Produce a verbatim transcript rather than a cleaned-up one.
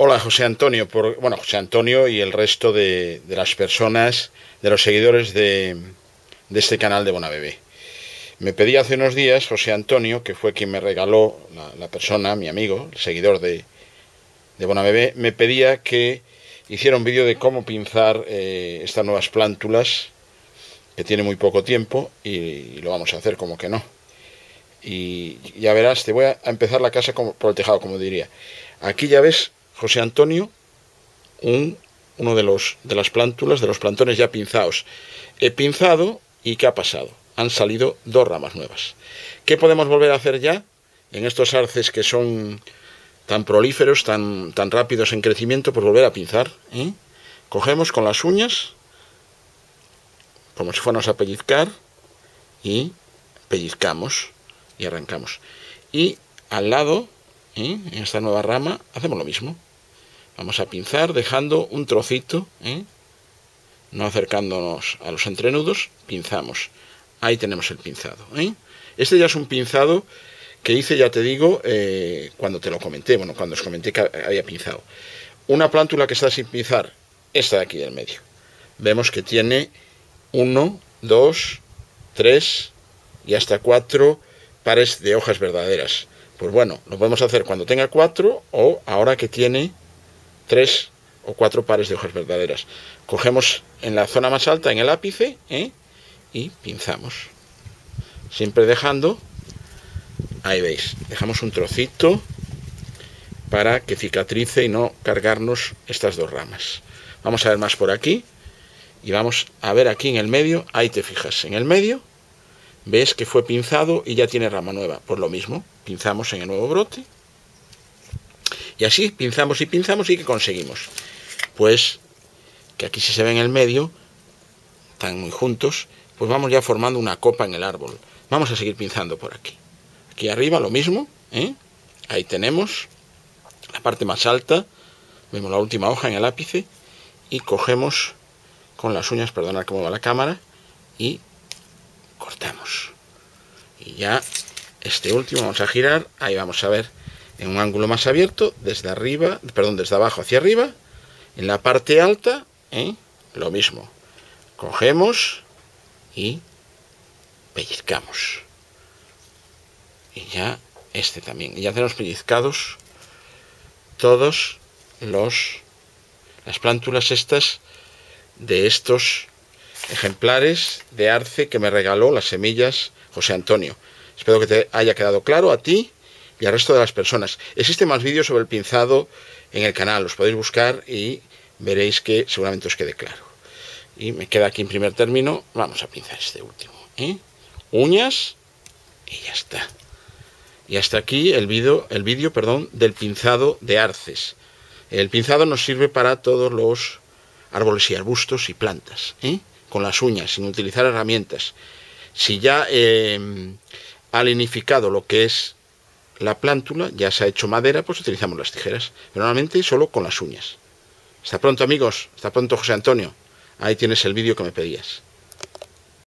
Hola José Antonio, por, bueno, José Antonio y el resto de, de las personas, de los seguidores de, de este canal de Bonabebé. Me pedía hace unos días José Antonio, que fue quien me regaló, la, la persona, mi amigo, el seguidor de, de Bonabebé, me pedía que hiciera un vídeo de cómo pinzar eh, estas nuevas plántulas, que tiene muy poco tiempo, y, y lo vamos a hacer como que no. Y ya verás, te voy a empezar la casa como, por el tejado, como diría. Aquí ya ves, José Antonio, un, uno de, los, de las plántulas, de los plantones ya pinzados. He pinzado y ¿qué ha pasado? Han salido dos ramas nuevas. ¿Qué podemos volver a hacer ya en estos arces que son tan prolíferos, tan, tan rápidos en crecimiento? Pues volver a pinzar, ¿eh? Cogemos con las uñas, como si fuéramos a pellizcar, y pellizcamos y arrancamos. Y al lado, ¿eh? en esta nueva rama, hacemos lo mismo. Vamos a pinzar dejando un trocito, ¿eh? no acercándonos a los entrenudos, pinzamos. Ahí tenemos el pinzado, ¿eh? Este ya es un pinzado que hice, ya te digo, eh, cuando te lo comenté, bueno, cuando os comenté que había pinzado. Una plántula que está sin pinzar, esta de aquí del medio. Vemos que tiene uno, dos, tres y hasta cuatro pares de hojas verdaderas. Pues bueno, lo podemos hacer cuando tenga cuatro o ahora que tiene tres o cuatro pares de hojas verdaderas. Cogemos en la zona más alta, en el ápice, ¿eh? y pinzamos. Siempre dejando, ahí veis, dejamos un trocito para que cicatrice y no cargarnos estas dos ramas. Vamos a ver más por aquí y vamos a ver aquí en el medio. Ahí te fijas, en el medio ves que fue pinzado y ya tiene rama nueva. Pues lo mismo, pinzamos en el nuevo brote y así pinzamos y pinzamos. ¿Y qué conseguimos? Pues que aquí, si se ve en el medio, están muy juntos, pues vamos ya formando una copa en el árbol. Vamos a seguir pinzando por aquí. Aquí arriba lo mismo, ¿eh? Ahí tenemos la parte más alta, vemos la última hoja en el ápice y cogemos con las uñas, perdonad cómo va la cámara, y cortamos. Y ya este último vamos a girar, ahí vamos a ver en un ángulo más abierto, desde arriba, perdón, desde abajo hacia arriba, en la parte alta, ¿eh? lo mismo. Cogemos y pellizcamos. Y ya este también. Y ya tenemos pellizcados todos los las plántulas estas de estos ejemplares de arce que me regaló las semillas José Antonio. Espero que te haya quedado claro a ti y al resto de las personas. Existen más vídeos sobre el pinzado en el canal, los podéis buscar y veréis que seguramente os quede claro. Y me queda aquí en primer término, vamos a pinzar este último, ¿eh? uñas y ya está. Y hasta aquí el vídeo, el vídeo, perdón, del pinzado de arces. El pinzado nos sirve para todos los árboles y arbustos y plantas, ¿eh? con las uñas, sin utilizar herramientas. Si ya eh, ha linificado lo que es la plántula, ya se ha hecho madera, pues utilizamos las tijeras. Pero normalmente solo con las uñas. Hasta pronto, amigos. Hasta pronto, José Antonio. Ahí tienes el vídeo que me pedías.